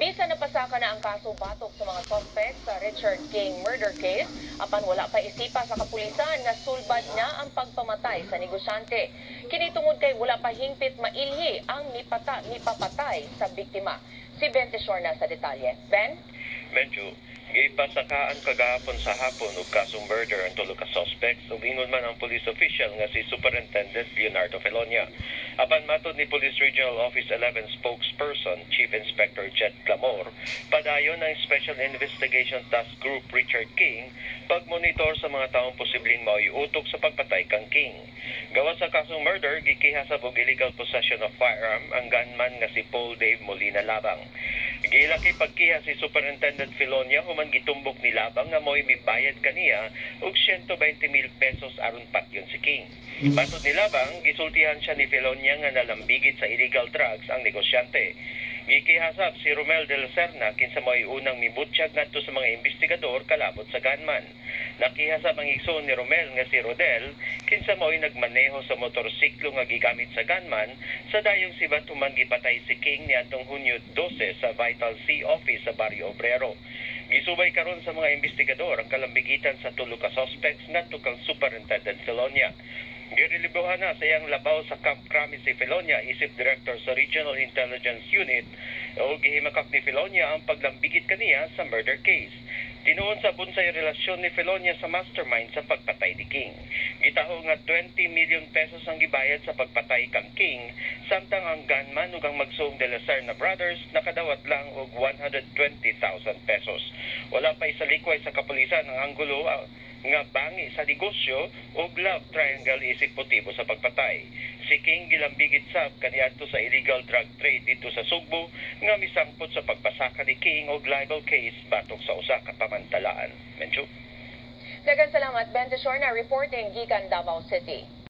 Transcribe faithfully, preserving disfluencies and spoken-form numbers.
Bisan napasaka na ang kaso batok sa mga suspect sa Richard King murder case, apan wala pa isipa sa kapulisan nga sulbad na ang pagpamatay sa negosyante. Kinitungod kay wala pa hingpit mailhi ang mipata, mipapatay sa biktima. Si Ben Tishor na sa detalye. Ben? Medyo gipasakaan kagahapon sa hapon og kasong murder ang tulo ka suspects ug ingon man ang police official nga si Superintendent Leonardo Felonia. Apan matod ni Police Regional Office eleven spokesperson Chief Inspector Jet Clamor, padayon ang Special Investigation Task Group Richard King pagmonitor sa mga taong posibleng maiutok sa pagpatay kang King. Gawa sa kasong murder, gikihasab og illegal possession of firearm ang gunman nga si Paul Dave Molina Labang. Gilaki pagkiha si Superintendent Felonia human gitumbok ni Labang nga mo'y mibayad kaniya og one hundred twenty mil pesos aron patyon si King. Matod ni Labang, gisultihan siya ni Felonia nga nalambigit sa illegal drugs ang negosyante. Gikihasab si Romel de la Serna kinsa mo'y unang mibutsyag ngadto sa mga investigador kalabot sa gunman. Nakihasab ang igsoon ni Romel nga si Rodel kinsa mo'y nagmaneho sa motorsiklo nga gigamit sa gunman sa dayong sibat human gipatay si King niadtong Hunyo twelve sa Vital C office sa Barrio Obrero. Gisubay karon sa mga investigador ang kalambigitan sa tulo ka suspects ngadto kang Superintendent Felonia. Girelibuhan na sa iyang labaw sa Camp Crame si Felonia, isip director sa Regional Intelligence Unit, o gihimakak ni Felonia ang paglambigit kaniya sa murder case. Tinuon sa bunsay relasyon ni Felonia sa mastermind sa pagpatay ni King. Gitaho nga twenty million pesos ang gibayad sa pagpatay kang King, samtang ang gunman ug ang magsuong de la Serna brothers nakadawat lang og one hundred twenty thousand pesos. Wala pa isalikway sa kapulisan ang anggulo uh, nga bangi sa negosyo o love triangle isip motibo sa pagpatay. Si King gilambigit sab kaniadto sa illegal drug trade dito sa Sugbo nga misangpot sa pagpasaka ni King og libel case batok sa usa ka pamantalaan. Mencho. Daghang salamat Ben Tishor na reporting gikan Davao City.